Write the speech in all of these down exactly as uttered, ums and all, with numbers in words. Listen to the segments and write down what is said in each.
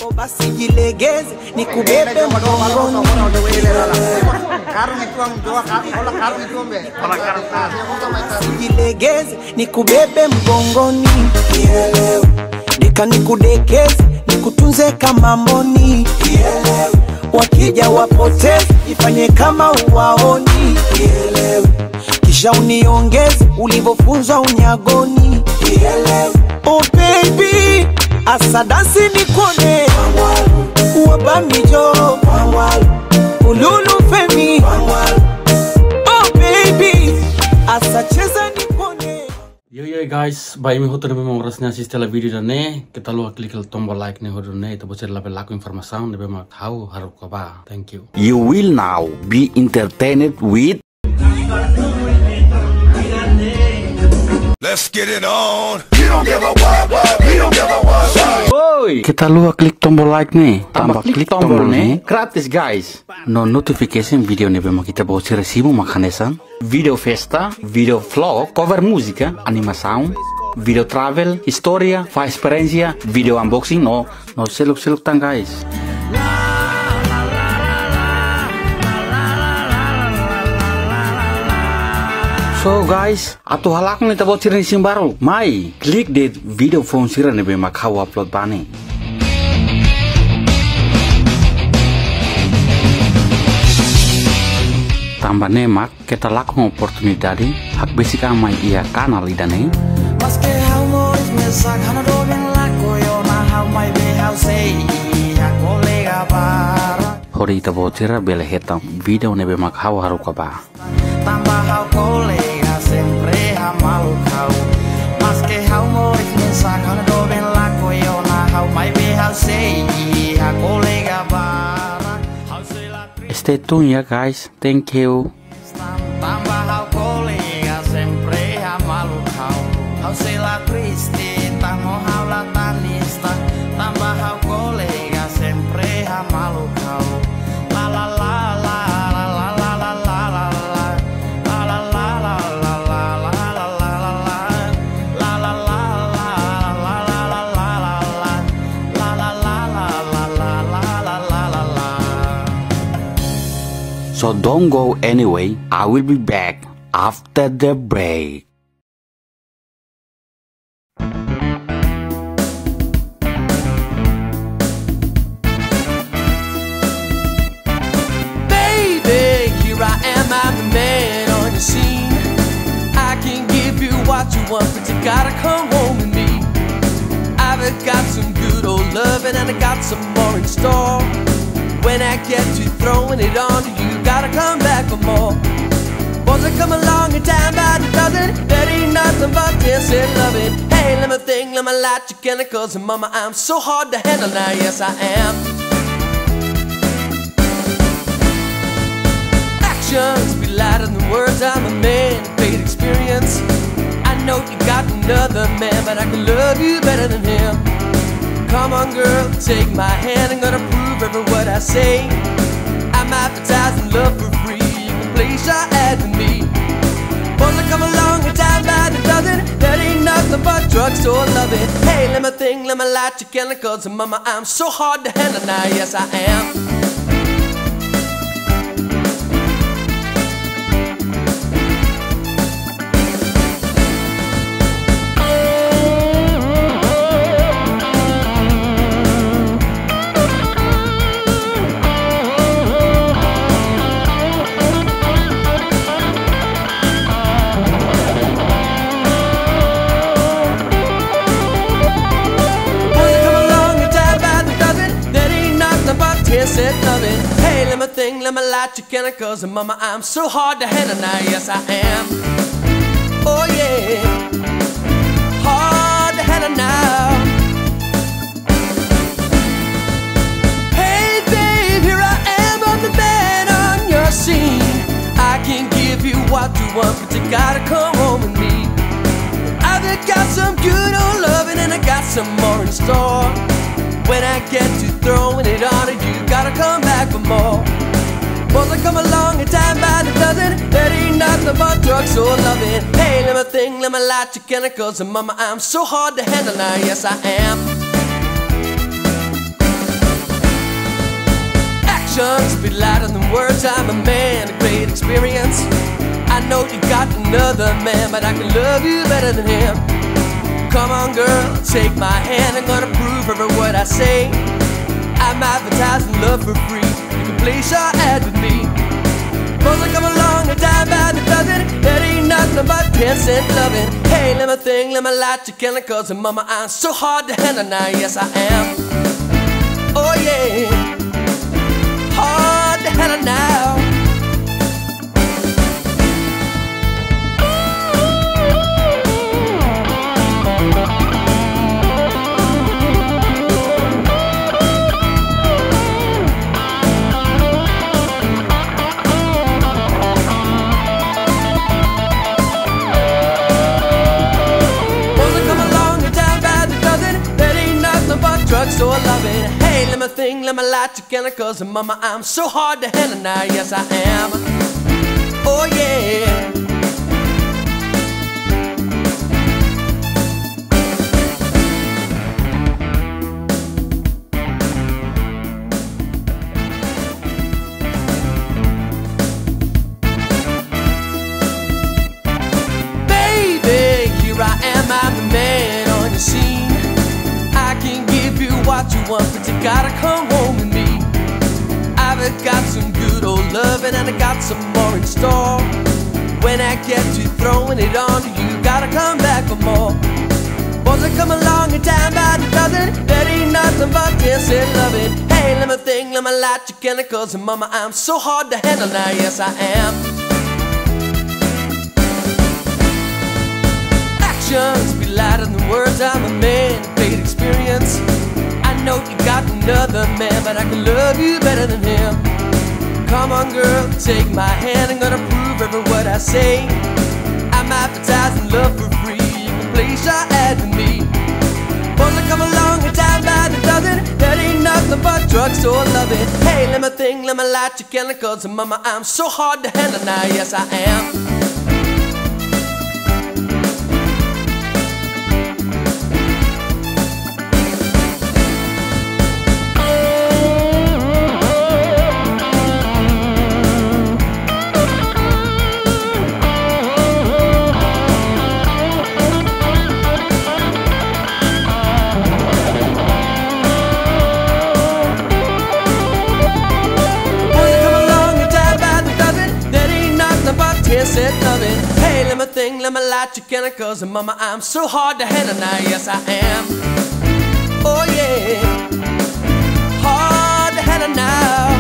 O basi jilegeze nikubebe mgongoni. Jilegeze nikubebe mgongoni. Deka nikudekeze nikutunze kama mboni. Wakija wapoteze ifanye kama uwaoni. Kisha uniongeze ulivofunzwa unyagoni. Oh baby, asa dansi nikone Wabamijo Ululu femi. Oh baby, asa cheza nikone. Yo yo guys, baik mi hoto nebe mengrasnya si setelah video dan ne kita luar klik tombol like ne hodo ne itu bocor label laku informasi nebe mau tahu harus apa. Thank you. You will now be entertained with. Let's get it on. You don't give a what, what, we don't give a what, what. Boy, kita luar klik tombol like nih, tambah klik tombol nih, gratis guys. No notification video nih bema kita bawa resimu makanesan, video festa, video vlog, cover musika, anima sound, video travel, historia, fa experiencia, video unboxing, no, no seluk-seluk tang guys. So guys, atau halak nih tabo cirin sim baru. Mai, klik di video phone siran nih bema kau upload bani. Tambah nemak, kita lakukan oportunidade hak basic amai ia kanal idane. Hori tabo cira bele hetam video nih bema kau haru kaba. Tambah hau kolega sempre hamalu kau mas ke hau moris mensakan do ben lako yo na hau mai be hau sei ha kolega bara hau sei la. Stay tune ya guys, thank you. Tambah hau kolega sempre hamalu kau hau sei la triste tamo hau la tanista tambah hau kolega sempre hamalu kau la la la la. So don't go anyway, I will be back after the break. Baby, here I am, I'm the man on the scene. I can give you what you want, but you gotta come home with me. I've got some good old loving and I got some more in store. When I get to throwing it on you, gotta come back for more. Once I come along in time by the dozen, that ain't nothing but this and loving. Hey, let me think, let me light your chemicals, and mama, I'm so hard to handle now, yes I am. Actions be lighter than words, I'm a man of great experience. I know you got another man, but I can love you better than him. Come on girl, take my hand, I'm gonna prove every word I say. I'm advertising love for free, you can place your ad with me. Once I come along in time by the dozen, that ain't nothing but drugs or loving. Hey, let me think, let me light your chemicals, and mama, I'm so hard to handle now, yes I am. Said loving. Hey, let me think, let me light your chemicals, and mama, I'm so hard to handle now, yes I am. Oh yeah, hard to handle now. Hey babe, here I am, I'm the man on your scene. I can give you what you want, but you gotta come home with me. I've got some good old loving and I got some more in store. When I get to throwing it on you, gotta come back for more. Once I come along in time by the dozen, that ain't nothing but drugs or loving. Hey, let me think, let me light your chemicals, and mama, I'm so hard to handle now, yes I am. Actions speak louder than words. I'm a man, a great experience. I know you got another man, but I can love you better than him. Come on girl, take my hand, I'm gonna prove every word I say. I'm advertising love for free, you can place your ad with me. Suppose I come along a dime by the dozen, that ain't nothing but ten cent loving. Hey, let me think, let me light your candle, cause mama, I'm so hard to handle now, yes I am. Oh yeah, hard to handle now. Drugs or loving. Hey, let me think, let me light your candle, cause mama, I'm so hard to handle now, yes I am. Oh yeah. Baby, here I am, I'm the man on the scene. I can give you what you want, but you gotta come home with me. I've got some good old loving and I got some more in store. When I get you throwing it on, you gotta come back for more. Boys that come along and time by the dozen, that ain't nothing but ten cent loving. Hey, let me think, let me light your candle, cause mama, I'm so hard to handle now, yes I am. Actions be louder than words, I'm a man, great experience. I know you got another man, but I can love you better than him. Come on girl, take my hand, I'm gonna prove every word I say. I'm advertising love for free, you can place your ad with me. Boys that come along and time by the dozen, that ain't nothing but drugs or loving. Hey, let me think, let me light your candle, cause mama, I'm so hard to handle now, yes I am. Said loving. Hey, let me think, let me light your candle, cause mama, I'm so hard to handle now, yes I am. Oh yeah, hard to handle now.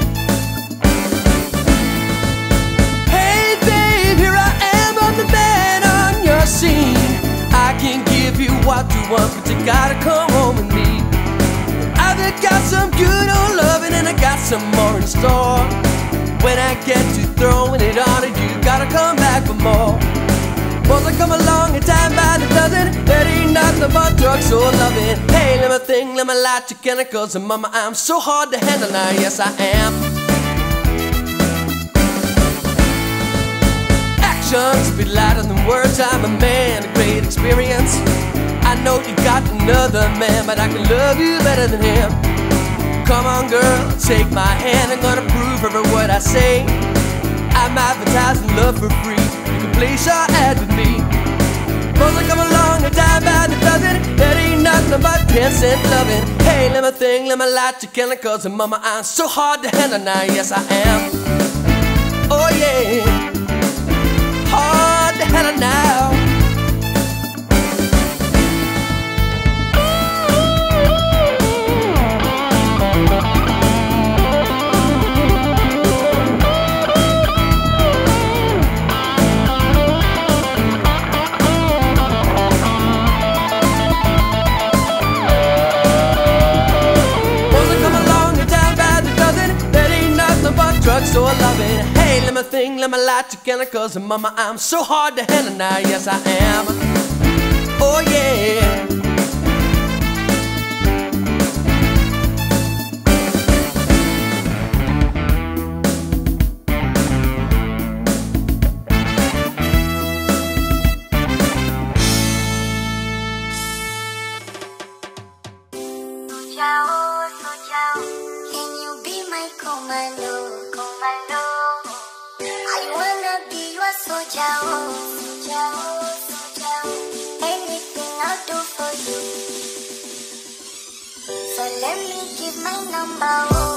Hey babe, here I am, I'm the man on your scene. I can give you what you want, but you gotta come home with me. I've got some good old loving and I got some more in store. When I get you throwing it on it, you gotta come back for more. Boys that come along and time by the dozen, that ain't nothing but drugs or loving. Hey, let me think, let me light your candle, cause mama, I'm so hard to handle now, yes I am. Actions speak louder than words, I'm a man, a great experience. I know you got another man, but I can love you better than him. Come on girl, take my hand, I'm gonna prove every word I say. I'm advertising love for free, you can place your ad with me. Boys that come along and die by the dozen, that ain't nothing but ten cent loving. Hey, let me think, let me light your candle, cause mama, I'm so hard to handle now, yes I am. Oh yeah, hard to handle now. Drugs or loving. Hey, let me think, let me light your candle, cause mama, I'm so hard to handle now, yes I am. Oh yeah. Ciao, so ciao, can you be my my commando, commando. I wanna be your soldier, oh, soldier, oh, soldier. Anything I'll do for you. So let me give my number, oh.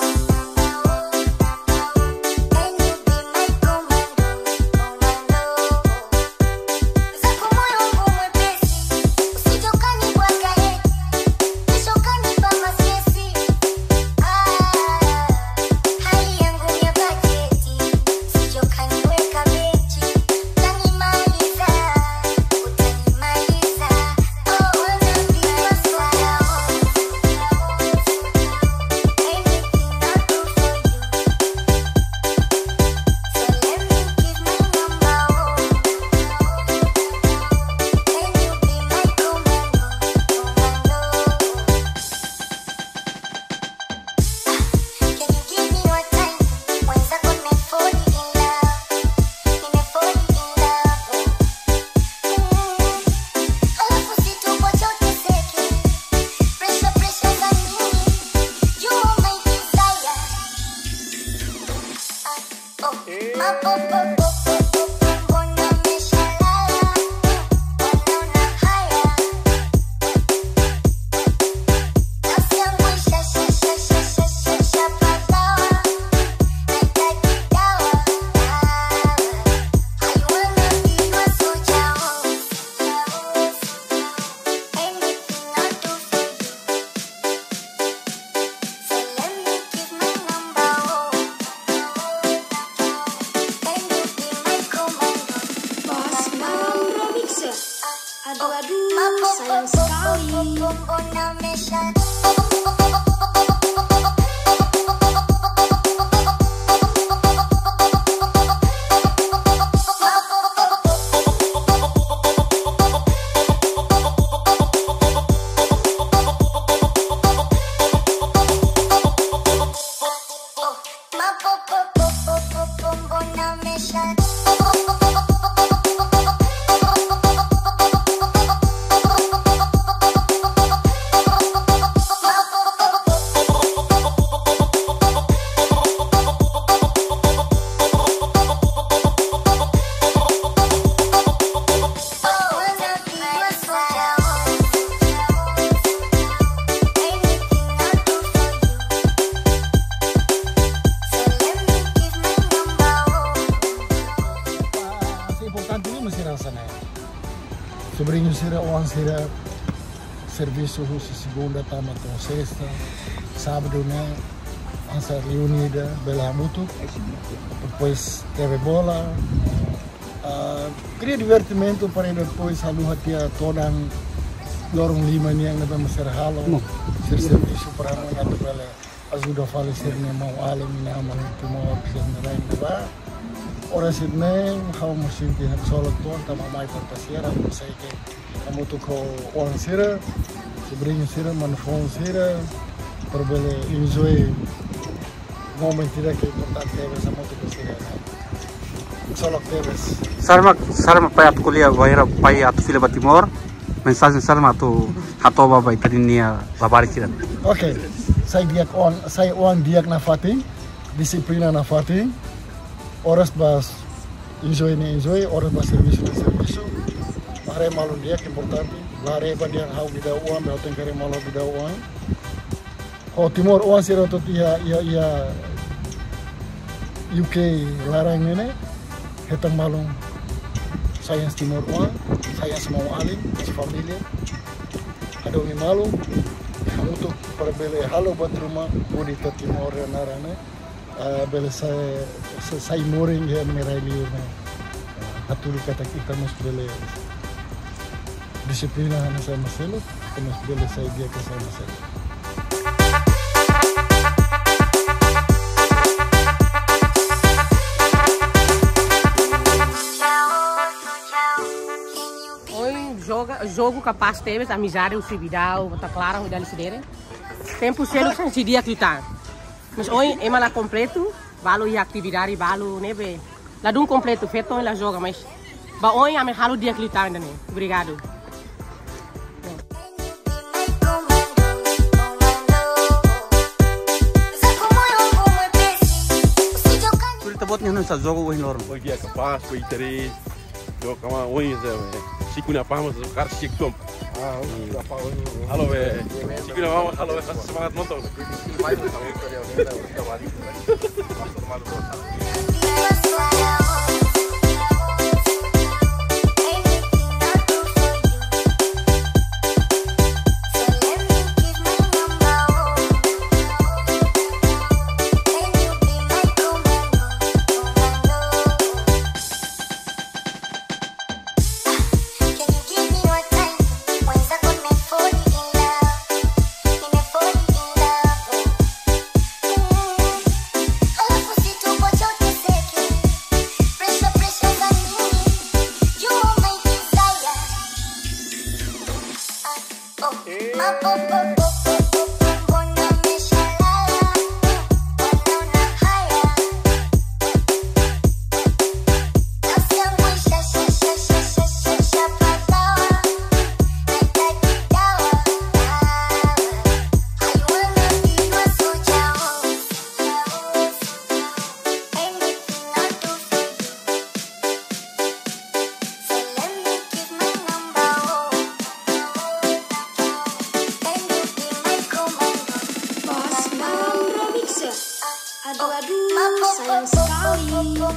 Aduh-aduh, sayang sekali. Sobrinho será uang será serviço segunda tama to sexta, sábado né, essa reunida bela muito, depois teve bola, uh, cria divertimento para depois a luha tia todang lorong lima ni yang nabe ser halo, ser serviço para nós atau bela ajuda falecer ne mau alam ni amal tumor ser nelayan deba. Orang Sydney, kau mesti lihat solat tuan, tambah mai pertasiran, saya ke kamu tu kau orang sira, sebelumnya sira, manfaat sira, perbele enjoy momen tidak ke importante tebes sama tu sira, solat tebes. Salma, Salma payat kuliah, bayar payat film Timor, mensagem Salma tu hato bapa itu ni babari sira. Okay, saya diak on, saya on diak nafati, disiplina nafati. Oras bas enjoy ni enjoy, oras bas serviço ni serviço. Mare malu dia que importante. Lare ba dia hau bida uang, ba tem kare malu bida uang. Ho Timor uang sira to ia ia ia U K larang nene. Hetang malu saya Timor uang, saya semua alim, família. Ada ni malu. Kamu tu perbele halo buat rumah, budi to Timor narane. Bela saya saya moring ya menerai liur na atul kata kita mas bela disiplina na saya maselo mas bela saya dia ke saya maselo. Oi, joga jogo capaz teve amizade o cividal, tá claro, o dali sidere. Tempo selo sem dia que tá. Mas hoje é mal completo, valo e atividade, valo nebe. Lá dum completo, feito ela joga, mas ba hoje a me halo dia que tá ainda né. Obrigado. bot nih sa jogo wih lor. Oi dia capaz foi tere. Jo kama oi ze. Sikuna pamos kar sik tom. Ah, apa Halo we. Sikuna mama halo we semangat nonton. Aduh-aduh, sayang sekali.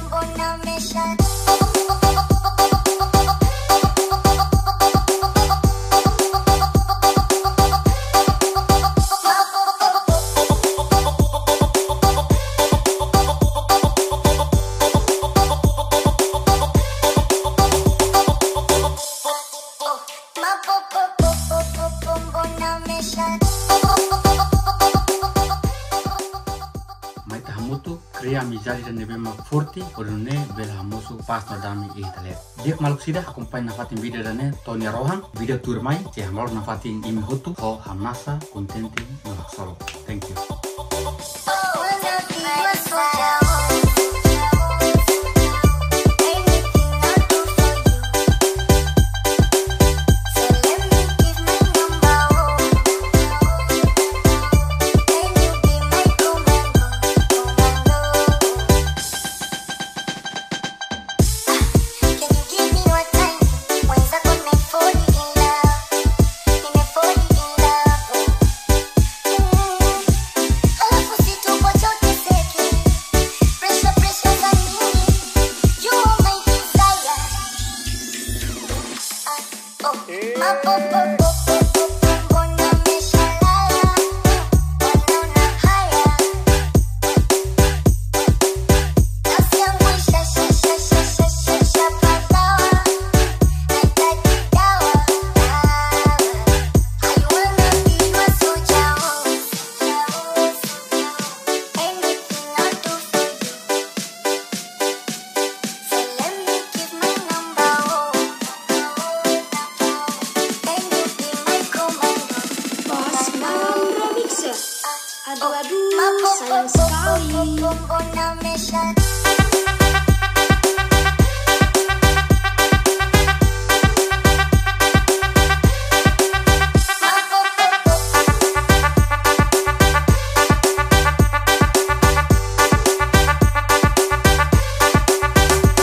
Kria mizari dan nebe mak forty odone bel hamosu pas no dami e tale. Dia maluk sida akumpai nafatin video dane Tony Rohan video tour mai si hamal nafatin imi hotu ho hamasa kontenti no solo. Thank you. Aduh-aduh, sayang sekali.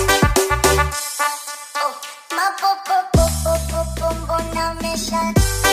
Shut